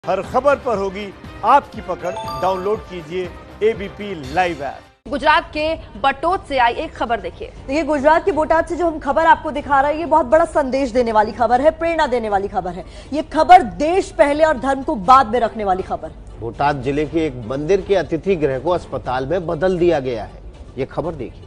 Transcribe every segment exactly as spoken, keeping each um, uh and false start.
हर खबर पर होगी आपकी पकड़। डाउनलोड कीजिए एबीपी लाइव ऐप। गुजरात के बटोत से आई एक खबर देखिए। देखिए, गुजरात की बोटाद से जो हम खबर आपको दिखा रहे हैं, ये बहुत बड़ा संदेश देने वाली खबर है, प्रेरणा देने वाली खबर है। ये खबर देश पहले और धर्म को बाद में रखने वाली खबर। बोटाद जिले के एक मंदिर के अतिथि गृह को अस्पताल में बदल दिया गया है। ये खबर देखिए।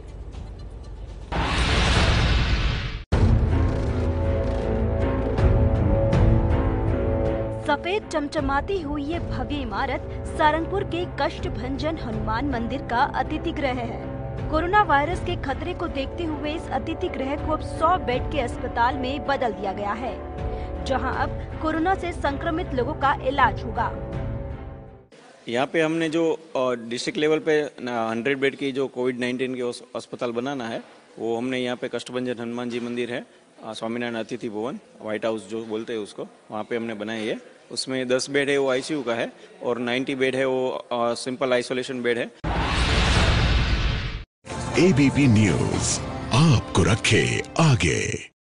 सफेद चमचमाती हुई ये भव्य इमारत सारंगपुर के कष्टभंजन हनुमान मंदिर का अतिथि गृह है। कोरोना वायरस के खतरे को देखते हुए इस अतिथि गृह को अब सौ बेड के अस्पताल में बदल दिया गया है, जहां अब कोरोना से संक्रमित लोगों का इलाज होगा। यहाँ पे हमने जो डिस्ट्रिक्ट लेवल पे हंड्रेड बेड की जो कोविड नाइन्टीन के अस्पताल बनाना है, वो हमने यहाँ पे कष्टभंजन हनुमान जी मंदिर है, स्वामीनारायण अतिथि भवन, व्हाइट हाउस जो बोलते हैं उसको, वहाँ पे हमने बनाई है। उसमें दस बेड है वो आईसीयू का है और नब्बे बेड है वो सिंपल आइसोलेशन बेड है। एबीपी न्यूज आपको रखे आगे।